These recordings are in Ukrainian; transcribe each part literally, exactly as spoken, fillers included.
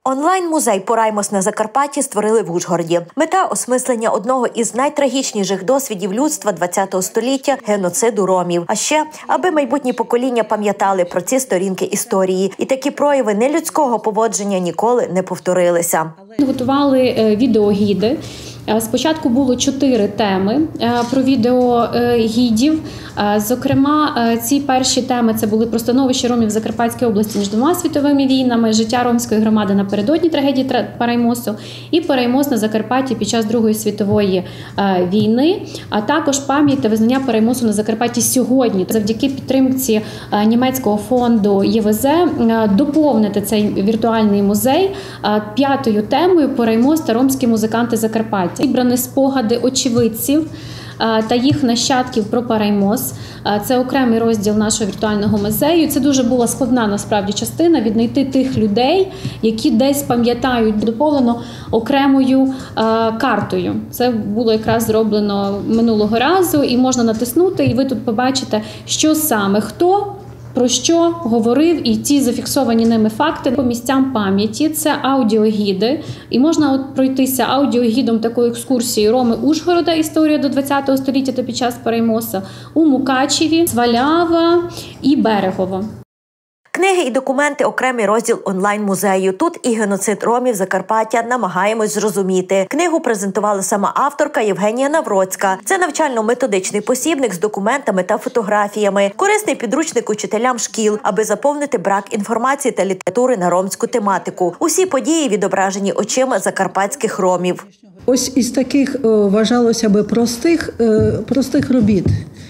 Онлайн-музей «Пораймос на Закарпатті» створили в Ужгороді. Мета – осмислення одного із найтрагічніших досвідів людства ХХ століття – геноциду ромів. А ще, аби майбутні покоління пам'ятали про ці сторінки історії. І такі прояви нелюдського поводження ніколи не повторилися. Готували відеогіди. Спочатку було чотири теми про відеогідів. Зокрема, ці перші теми – це були про становище ромів в Закарпатській області між двома світовими війнами, життя ромської громади напередодні трагедії Пораймосу і Пораймос на Закарпатті під час Другої світової війни, а також пам'ять та визнання Пораймосу на Закарпатті сьогодні. Завдяки підтримці німецького фонду Є В З доповнити цей віртуальний музей п'ятою темою «Пораймос та ромські музиканти Закарпаття». Зібрані спогади очевидців та їх нащадків про Пораймос. Це окремий розділ нашого віртуального музею. Це дуже була складна, насправді, частина – віднайти тих людей, які десь пам'ятають. Доповнено окремою картою. Це було якраз зроблено минулого разу, і можна натиснути, і ви тут побачите, що саме, хто, про що говорив, і ті зафіксовані ними факти по місцям пам'яті. Це аудіогіди. І можна от пройтися аудіогідом такої екскурсії Роми Ужгорода, історія до ХХ століття та під час Пораймоса, у Мукачеві, Свалява і Берегово. Книги і документи – окремий розділ онлайн-музею. Тут і геноцид ромів Закарпаття намагаємось зрозуміти. Книгу презентувала сама авторка Євгенія Навроцька. Це навчально-методичний посібник з документами та фотографіями. Корисний підручник учителям шкіл, аби заповнити брак інформації та літератури на ромську тематику. Усі події відображені очима закарпатських ромів. Ось із таких, вважалося би, простих, простих робіт,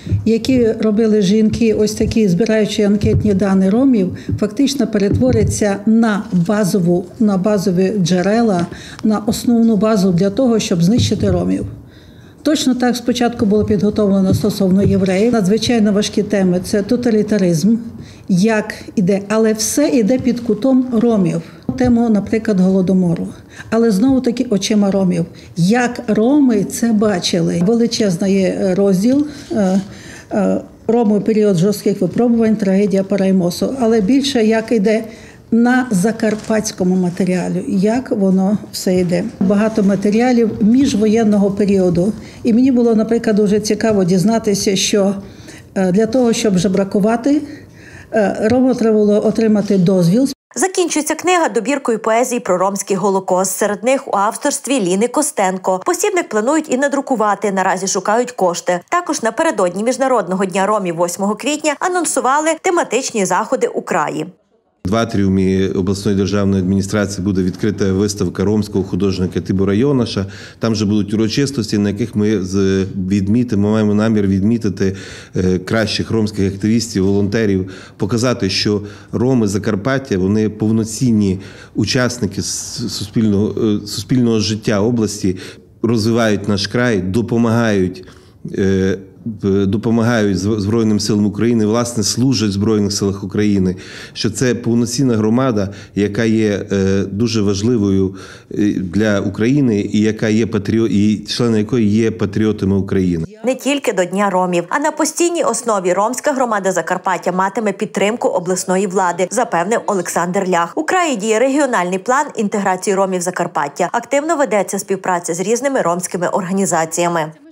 які робили жінки, ось такі, збираючи анкетні дані ромів, фактично перетворяться на базову, на базові джерела, на основну базу для того, щоб знищити ромів. Точно так спочатку було підготовлено стосовно євреїв. Надзвичайно важкі теми – це тоталітаризм, як іде, але все йде під кутом ромів. Тему, наприклад, Голодомору. Але знову-таки очима ромів. Як роми це бачили? Величезний є розділ «Роми у період жорстких випробувань. Трагедія Пораймосу». Але більше як йде на закарпатському матеріалі, як воно все йде. Багато матеріалів міжвоєнного періоду. І мені було, наприклад, дуже цікаво дізнатися, що для того, щоб жебракувати, ромам треба було отримати дозвіл. Закінчується книга добіркою поезії про ромський голокост. Серед них у авторстві Ліни Костенко. Посібник планують і надрукувати, наразі шукають кошти. Також напередодні Міжнародного дня ромів восьмого квітня анонсували тематичні заходи у краї. В атріумі обласної державної адміністрації буде відкрита виставка ромського художника Тибора Йонаша. Там же будуть урочистості, на яких ми відмітимо, маємо намір відмітити кращих ромських активістів, волонтерів, показати, що роми Закарпаття, вони повноцінні учасники суспільного, суспільного життя області, розвивають наш край, допомагають допомагають Збройним силам України, власне, служать в Збройних силах України, що це повноцінна громада, яка є дуже важливою для України і яка є патріот, і члени якої є патріотами України. Не тільки до Дня ромів, а на постійній основі ромська громада Закарпаття матиме підтримку обласної влади, запевнив Олександр Лях. У краї діє регіональний план інтеграції ромів Закарпаття. Активно ведеться співпраця з різними ромськими організаціями.